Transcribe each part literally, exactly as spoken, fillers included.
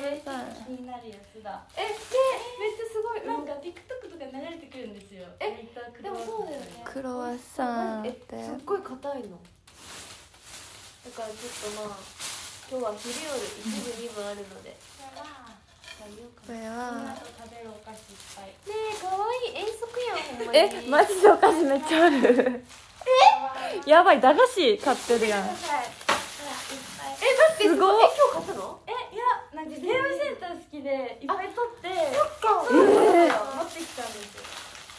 れさ気になるやつだ。 え、めっちゃすごい。 なんか TikTok とか流れてくるんですよ。 え、でもそうだよね。 クロワッサンっえ、 てすっごい硬いの。だからちょっとまあ今日は昼夜一部二部あるので。 これは食べるお菓子いっぱい。 ねえ、可愛い遠足やん、ほんまに。 え、マジでお菓子めっちゃあるえやばい、駄菓子買ってるやん。 え、待って、 すごい。 え、今日買ったの？ え、いや、なんかゲームセンター好きでいっぱい取ってそっか。 そうなんですよ、持ってきたんですよ。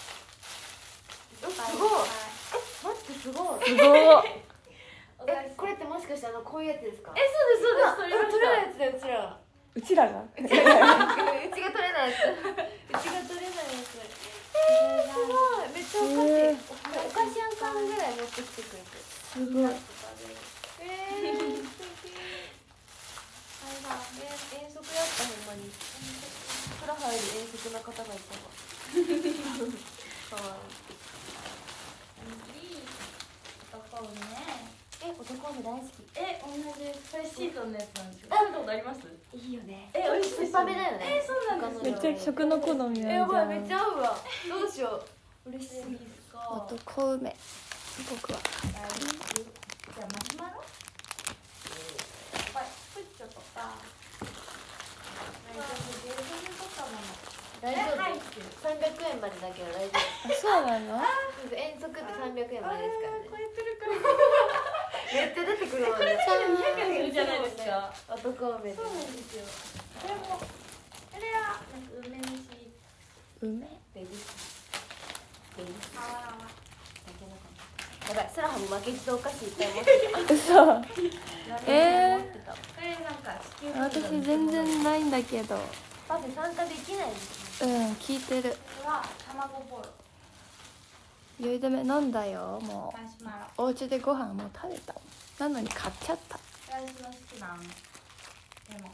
すごい。え、待って、すごい。 すごい。 え、これってもしかしてあのこういうやつですか？ え、そうですそうです。 取れないやつだよ、うちら。 うちらがうちが取れないやつ。 うちが取れないやつ。 えー、すごい。めっちゃお菓子、 えー、 お菓子屋さんぐらい持ってきてくれて。 すごい。 えー、素敵。はいはい、え、遠足やったほんまに。ふくらはぎ遠足な方がいたわ。かわいい。 いい男ね。 え、男の大好き。 え、同じこれシートのやつなんですよ。食べたことあります？ いいよね。 え、美味しいです。 酸っぱめだよね。 え、そうなんですよ。 めっちゃ食の好みえ、 ややばい、 じゃん。 めっちゃ合うわ。どうしよう。嬉しい。 ですか。 男梅。僕は。 じゃあマシュマロ？はい、プッチョとか。大丈夫、ゲームとかも。 大丈夫。 入ってる。 三百円までだけど大丈夫。 あ、そうなの？ 遠足って三百円までですからね。 超えてるから。 めっちゃ出てくるわね。 これだけでにひゃくえんするじゃないですか。 男梅で。 そうなんですよ。これも。これはなんか梅干し。 梅？ ベビーベビーああ。 やばい、スラハも負けじとお菓子いっぱい持ってた。 嘘。えー、 これなんか地球私全然ないんだけど。 パフェ参加できないですね。 うん、聞いてる。 これは卵ボーロ。 酔い止め飲んだよ、もマシュマロ。 う。お家でご飯もう食べた。なのに買っちゃった。 私の好きなの。でも。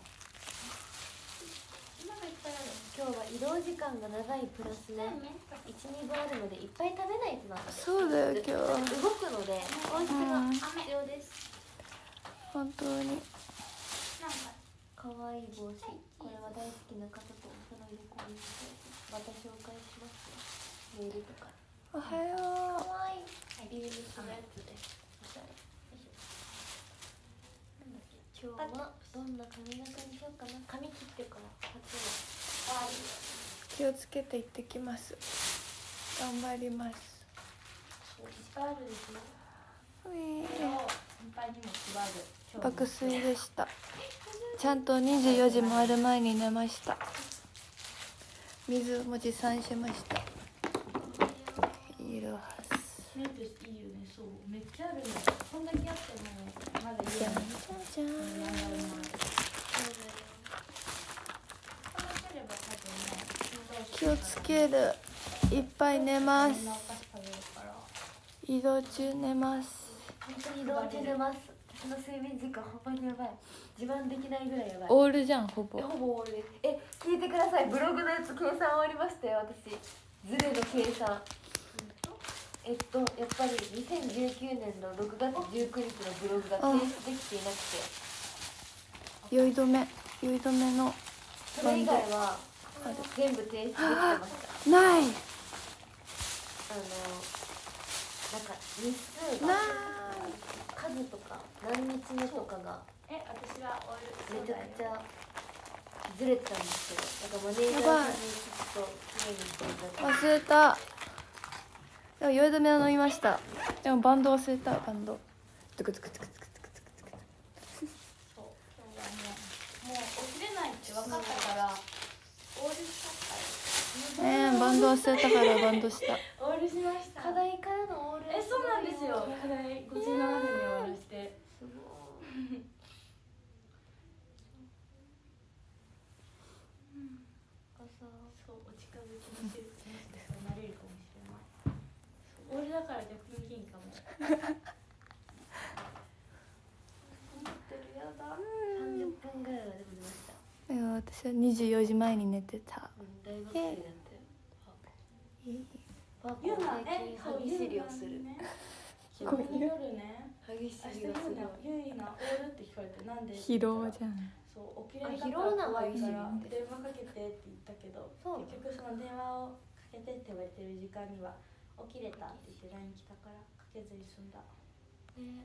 今がいっぱいある。 今日は移動時間が長いプラスね、いち、にぶあるのでいっぱい食べないとなので。 そうだよ、今日。 動くので糖質が必要です。 本当に。 なんか可愛い帽子、これは大好きな方とお揃いで購入してまた紹介しますよ。メールとか。 おはよう。 可愛いビームスのやつです。なんだっけ、今日はどんな髪型にしようかな。髪切ってから初の。 気をつけて行ってきます。頑張ります。 いっぱいあるですよ。 うい先輩にも配る。 爆睡でした。ちゃんとにじゅうよじ回る前に寝ました。水も持参しました。いるはず。 メイクしていいよね。そう、めっちゃあるね。こんだけあってもまだいいじゃんよね。 じゃんじゃん。気をつける。いっぱい寝ます。移動中寝ます。 本当に移動中寝ます。私の睡眠時間ほんまにやばい。自慢できないぐらいやばい。 オールじゃん、ほぼえ。ほぼオールです。え、聞いてください。ブログのやつ計算終わりましたよ、私。ズレの計算。えっと、やっぱりにせんじゅうきゅうねんのろくがつじゅうくにちのブログが提出できていなくて。 酔い止め、酔い止めのそれ以外は全部提出できてました。 ない。 あの、なんか日数が数とか何日目とかがえ、私はオール。 めちゃくちゃずれてたんですけど、なんかマネージャーさんにちょっときれいにしていただいて。 忘れた。でも酔い止めは飲みました。でもバンド忘れた。バンドトゥクトゥクトゥクトゥクトゥクトゥクトゥク。 そう、今日はね、もう起きれないって分かったからオールしちゃったよ。 えー、バンド忘れたからバンドした。 オールしました。 課題からのオール。 え、そうなんですよ。課題ごじゅうななふんに終わらして。 すごい。 そう、お近づきの手術になれるかもしれない。オールだから逆に元気かも。思ってるやだ。 さんじゅっぷんぐらいはでも出ました。 いや、私はにじゅうよじまえに寝てた。 うん、大学生だったよ。パパゆうな、 は最え、 近歯ぎしりをする。 昨日の夜ね。 歯ぎし明日りをする。 ゆうな、ゆいな、オールって聞かれて、なんで？ 疲労じゃん。 そう、 起きれなかったら怖いから疲労な配信電話かけてって言ったけど、 そう結局その電話をかけてって言われてる時間には起きれたって言って ライン 来たからかけずに済んだ。 ね、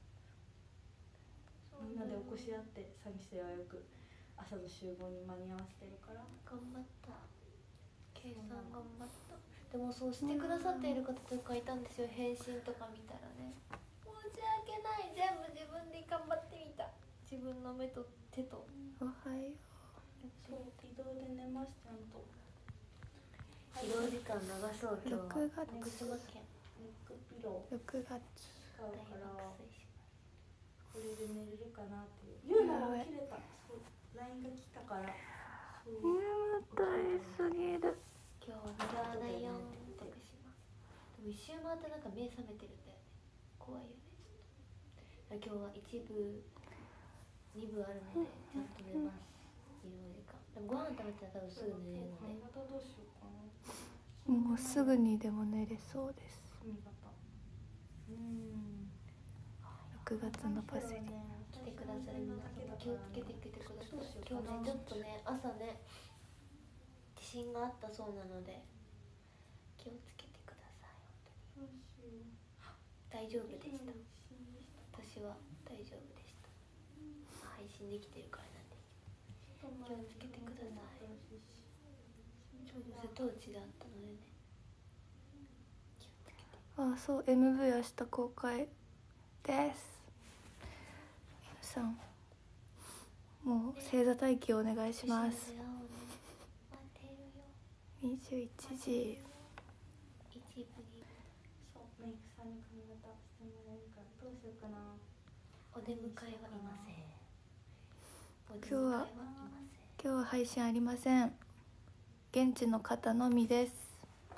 みんなで起こし合ってさんき生はよく朝の集合に間に合わせてるから。 頑張った。計算頑張った。でもそうしてくださっている方とかいたんですよ。返信とか見たらね、申し訳ない、全部自分で頑張ってみた。自分の目と手と。 おはよそう移動で寝ましたんと。 移動時間長そう今日は。 ろくがつ福島県ネックピローろくがつ使う大から爆睡しこれで寝れるかなっていう。ゆうなも起きれた。そう ライン が来たから。そう眠たいすぎる。 今日は長だよ徳島。でも一周回ってなんか目覚めてるんだよね。怖いよね。今日は一部二部あるのでちゃんと寝ます。移動時間。でもご飯食べたら多分すぐ寝れるので。 髪型どうしようかな。 もうすぐにでも寝れそうです。 髪型うーんろくがつのパセリ。 来てくださる皆さん気をつけてきてください。今日ねちょっとね朝ね地震があったそうなので気をつけてください。本当にどうしよう。 大丈夫でした。私は大丈夫でした。配信できてるからなんですけど気をつけてください。そうです当地だったのでね気をつけて。 あ、そう エムブイ 明日公開です。皆さんもう正座待機をお願いします。 一緒に出会おうね。待ってるよ。 にじゅういちじ。 一部にそうメイクさんに髪型してもらえるからどうしようかな。 お出迎えはいません。お出今日はい迎えはいません。 今日は配信ありません。現地の方のみです。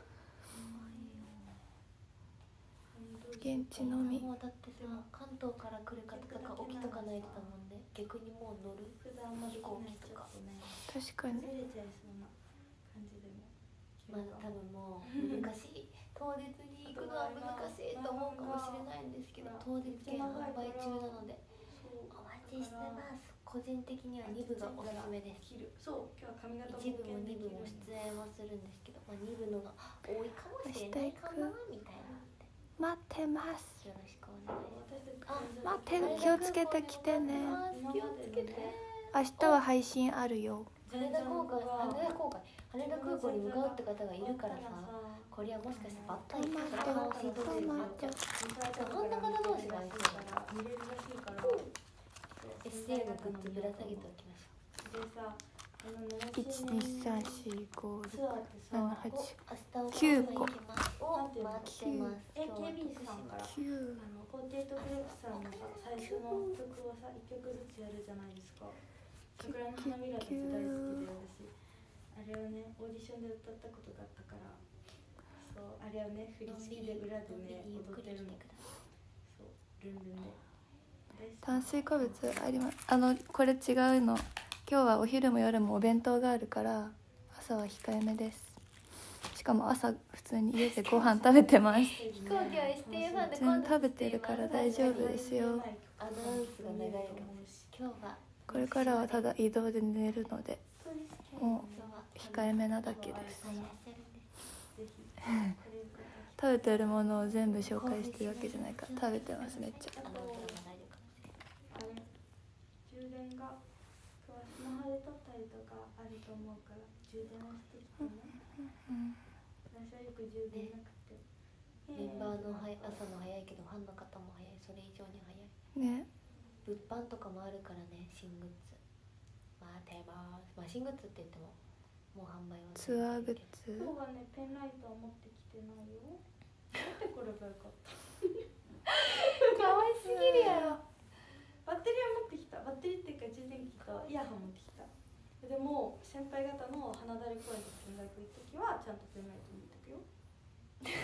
現地のみ。 もうだってさ関東から来る方とか起きとかないとだもんね。逆にもう乗る普段まで飛行機とか。 ね確かに。 ずれちゃいそうな感じでも。 まあ多分もう難しい当日に行くのは難しいと思うかもしれないんですけど当日券販売中なのでお待ちしてます。個人的にはに部がおすすめです。 切る。そう今日は髪型いち部もに部も出演はするんですけど、まあ、に部のが多いかもしれないかなみたいなので待ってます。 よろしくお願いします。 あ待ってる。気をつけてきてね。 気をつけて。 明日は配信あるよ。 羽田空港羽田空港羽田空港に向かうって方がいるからさ、これはもしかしてバッタリトマ片方シートになっちゃう。真ん中の同士がいいから見れるらしいからエスエー のグッズぶら下げておきましょう。 でさいちにさんしごろくツアーってさななはち明日きゅうこ行きますお待ってます。 エーケービー さんからきゅう。 あのフォーティエイトグループさんのさ最初の曲をさいっきょくずつやるじゃないですか。桜の花びらたち大好きで私あれをねオーディションで歌ったことがあったからそうあれをね振り付けで裏でね踊ってるのそうルンルンで炭水化物あります。あのこれ違うの。今日はお昼も夜もお弁当があるから朝は控えめです。しかも朝普通に家でご飯食べてます。 飛行機は エスティーエフワン で普通に食べてるから大丈夫ですよ。 アナウンスが流れる今日はこれからはただ移動で寝るのでも今う控えめなだけです。 日はいらっしゃるんです食べてるものを全部紹介してるわけじゃないから食べてますめっちゃ。 アナウンスが流れるかもしれない。 あれ充電が今日はスマホで撮ったりとかあると思うから充電をしてきてね。私はよく充電なくて、 メンバーのは朝も早いけどファンの方も早い。それ以上に早いね。 物販とかもあるからね。新グッズ待てます。まあ新グッズって言ってももう販売はツアーグッズ。 今日はねペンライトを持ってきてないよ。持ってこればよかった。 可愛すぎるやろ。 バッテリーは持ってきた。バッテリーっていうか充電器とイヤホン持ってきた。でも先輩方の花だれ公園とか見学行くときはちゃんとペンライト持ってくよ。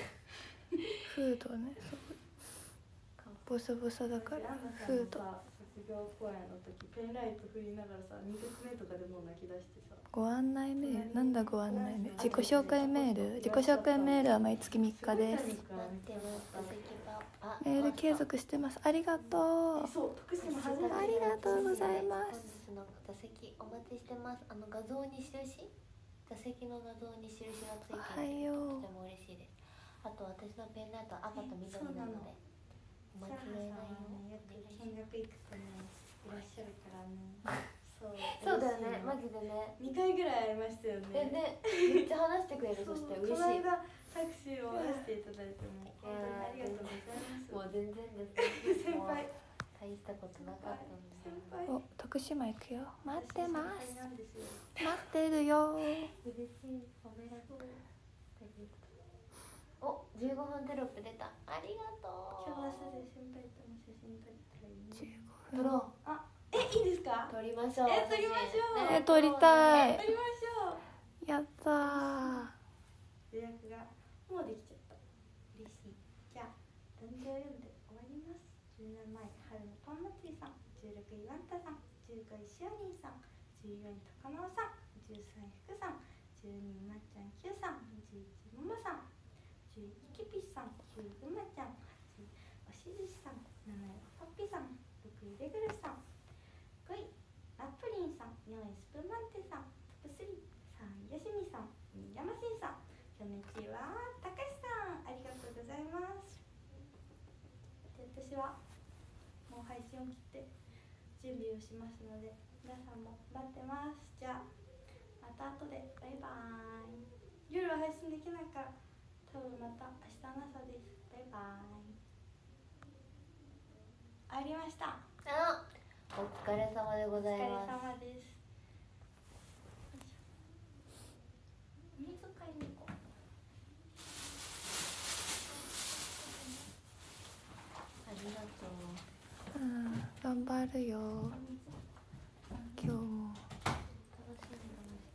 フードね。そうボサボサだからフード。 さっ卒業公演の時ペンライト振りながらさにせつめとかでもう泣き出してさ、 ご案内メールなんだご案内メール自己紹介メール自己紹介メールは毎月みっかです。メール継続してます。ありがとう。 そう徳島初めてありがとうございます。 本日の座席お待ちしてます。あの画像に印座席の画像に印がついているのでとても嬉しいです。あと私のペンライトは赤と緑なのでお間違いないようによく見学行くとねいらっしゃるからね。そうそうだよね、マジでね。 にかいぐらい会いましたよね。 でね、めっちゃ話してくれる。そして嬉しい。 この間タクシーを回していただいても本当にありがとうございます。 もう全然です。 先輩大したことなかったんで。 先輩お徳島行くよ。待ってます先輩なんですよ。 待ってるよ。 嬉しい。おめでとう。お、じゅうごふんテロップ出た。ありがとう。 今日は朝で先輩とも写真撮りたいね。 じゅう撮ろう。 あ、え、いいですか？ 撮りましょう。 え、撮りましょう。 え撮りたい。 撮りましょう。 やったー。 予約がもうできちゃった。 嬉しい。 じゃあ壇上読んで終わります。じゅうねんまえ春のパン祭りさん、じゅうろくいワンタさん、じゅうごいシオニーさん、じゅうよんい高野さん、じゅうさんい福さん、じゅうにいまっちゃん Q さん、じゅういちももさん、じゅうにキピッさん、きゅういぐまちゃん、はちいおしずしさん、なないおパッピさん、ろくいレグルさん、ごいラップリンさん、よんいスプマンテさん、トップスリー、さんいよしみさん、にいヤマシンさん、こんにちは、たかしさん、ありがとうございます。で、私はもう配信を切って準備をしますので、皆さんも待ってます。じゃあまた後で、バイバーイ。夜は配信できないから多分また明日の朝です。バイバーイ。ありました。 あ、お疲れ様でございます。 お疲れ様です。水買いに行こう。 ありがとう。 うん、頑張るよ。今日も。 楽しみだまして。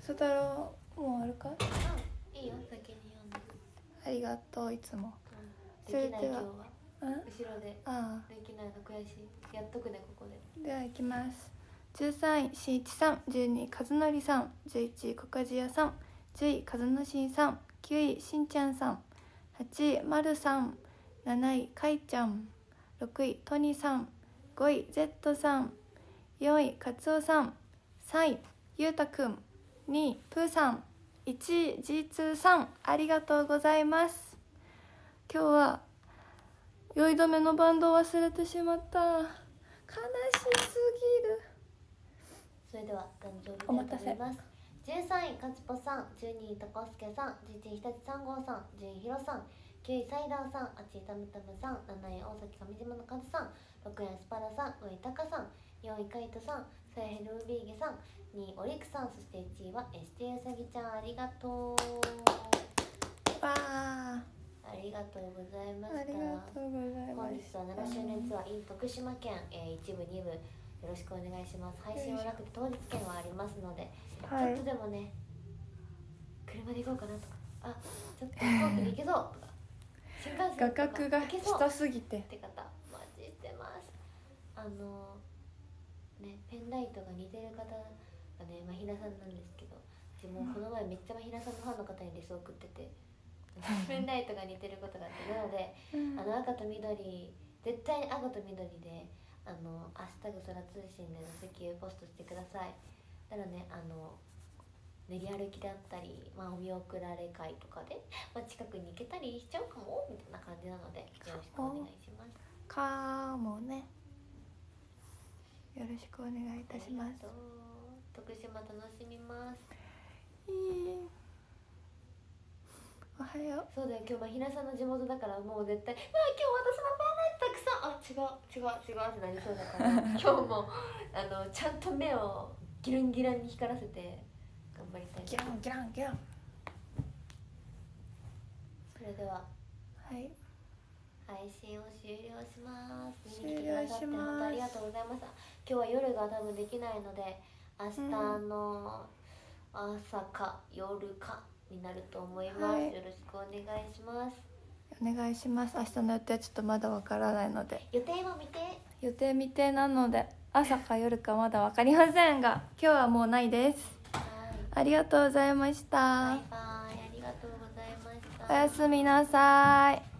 そ太郎もうあるか？ うん、いいよ、先に読んで。 ありがとういつも。 うん、できない今日は。 うん？ 後ろで。 あできないの悔しい。やっとくねここで。 あ。では行きます。じゅうさんいしんいちさん、じゅうにい和則さん、じゅういちいこかじやさん、じゅうい和之進さん、きゅういしんちゃんさん、はちいまるさん、なないかいちゃん、ろくいとにさん、ごい Z さん、よんいかつおさん、さんいゆうたくん、にいぷーさん、いちい ジーツー さん、ありがとうございます。今日は酔い止めのバンドを忘れてしまった。悲しすぎる。 それでは誕生日と思います。じゅうさんいかつぽさん、じゅうにいたこすけさん、じゅういちいひたちさんごうさん、じゅういひろさん、きゅういサイダーさん、はちいたむたむさん、なない大崎上島のかずさん、ろくいアスパラさん、ごいたかさん、よんいカイトさん、さやへルービーゲさん、にいオリクさん、そしていちいは エスティー うさぎちゃん、ありがとう。 わあ、 ありがとうございました。 ありがとうございま本日した。 はななしゅうねんツアー in 徳島県、えー、一部二部よろしくお願いします。配信はなくて当日券はありますので、 はい、 ちょっとでもね車で行こうかなとか、あ、ちょっと飛行機で行けそうとか、新幹線画とか角が行けそう下すぎてって方お待ちしてます。あのね、ペンライトが似てる方がね、まひなさんなんですけど、私もこの前めっちゃまひなさんのファンの方にレス送っててペンライトが似てることがあって、なので、うん、あの赤と緑、絶対に赤と緑で、あのハッシュタグ空通信での席をポストしてください。だからね、あの練り歩きだったり、まあ、お見送られ会とかで、まあ、近くに行けたりしちゃうかもみたいな感じなので、よろしくお願いします。 かもね、よろしくお願いいたします。 徳島楽しみます。 いい、おはよう。 そうだよ、今日まひなさんの地元だから、もう絶対「うわ今日私のペンライトたくさん、あ、違う違う」ってなりそうだから今日もあのちゃんと目をギランギランに光らせて頑張りたい。 ギランギランギラン。 それでははい配信を終了します。 終了します。 見に来てくださって本当ありがとうございました。今日は夜が多分できないので、明日の朝か夜かになると思います、はい、よろしくお願いします。 お願いします。明日の予定はちょっとまだわからないので、 予定も見て予定未定なので朝か夜かまだ分かりませんが、今日はもうないです。ありがとうございました。 バイバイ、ありがとうございました。 おやすみなさい。